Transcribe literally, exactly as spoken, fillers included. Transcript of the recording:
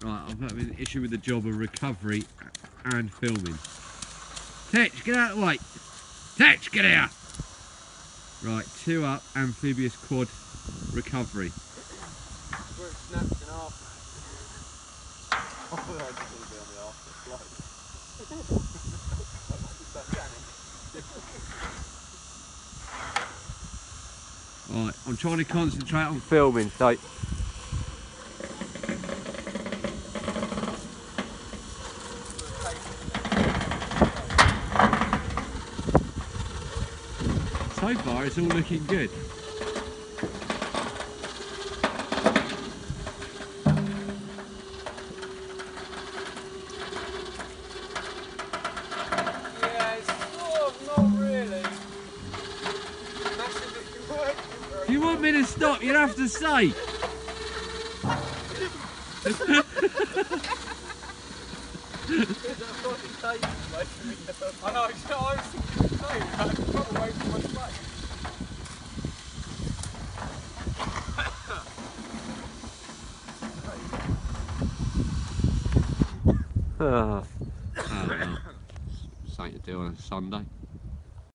Right, I've got an issue with the job of recovery and filming. Tetch, get out of the way! Tetch, get here! Right, two up, amphibious quad recovery. Where it snaps in half. I thought I was going to be on the after flight. Right, I'm trying to concentrate on filming, so... So far, it's all looking good. Yeah, it's sort of not really. Massively working. If you want me to stop, you'd have to say. I know, I was thinking the same. I had to come away from my space. Oh, well. Something to do on a Sunday.